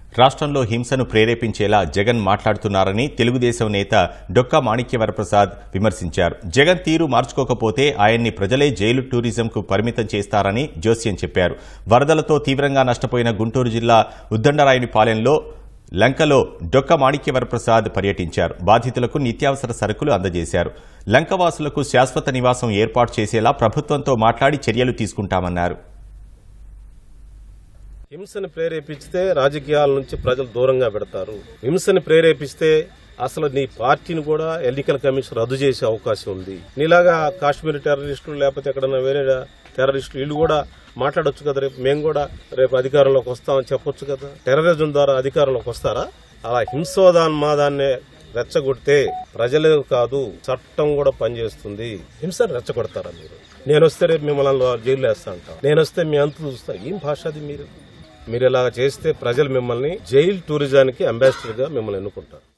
రాష్ట్రంలో హింసను ప్రేరేపించేలా జగన్ మాట్లాడుతున్నారని తెలుగుదేశం నేత డొక్కా మాణిక్యవరప్రసాద్ విమర్శించారు. జగన్ తీరు మార్చుకోకపోతే ఆయన్ని ప్రజలే జైలు టూరిజంకు పరిమితం చేస్తారని జోస్యం చెప్పారు. వరదలతో తీవ్రంగా నష్టపోయిన గుంటూరు జిల్లా ఉద్దండరాయునిపాలెంలో లంకలో డొక్కా మాణిక్యవరప్రసాద్ పర్యటించారు. బాధితులకు నిత్యావసర సరుకులు అందజేశారు. లంకవాసులకు శాశ్వత నివాసం ఏర్పాటు చేసేలా ప్రభుత్వంతో మాట్లాడి చర్యలు తీసుకుంటామన్నారు. హింసను ప్రేరేపిస్తే రాజకీయాల నుంచి ప్రజలు దూరంగా పెడతారు. హింసను ప్రేరేపిస్తే అసలు నీ పార్టీని కూడా ఎన్నికల కమిషన్ రద్దు చేసే అవకాశం ఉంది. నీలాగా కాశ్మీర్ టెర్రరిస్టులు లేకపోతే ఎక్కడన్నా వేరే టెర్రరిస్టులు వీళ్ళు కూడా మాట్లాడొచ్చు కదా. మేము కూడా రేపు అధికారంలోకి వస్తామని చెప్పొచ్చు కదా. టెర్రరిజం ద్వారా అధికారంలోకి వస్తారా? అలా హింసోదాన్మాదాన్ని రెచ్చగొడితే ప్రజలే కాదు చట్టం కూడా పనిచేస్తుంది. హింసను రెచ్చగొడతారా మీరు? నేను వస్తే రేపు మిమ్మల్ని జైల్లో వేస్తా అంటాం. నేను వస్తే మీ అంతు చూస్తా. ఏం భాష అది? మీరు ఇలా చేస్తే ప్రజలు మిమ్మల్ని జైలు టూరిజానికి అంబాసిడర్ గా మిమ్మల్ని ఎన్నుకుంటారు.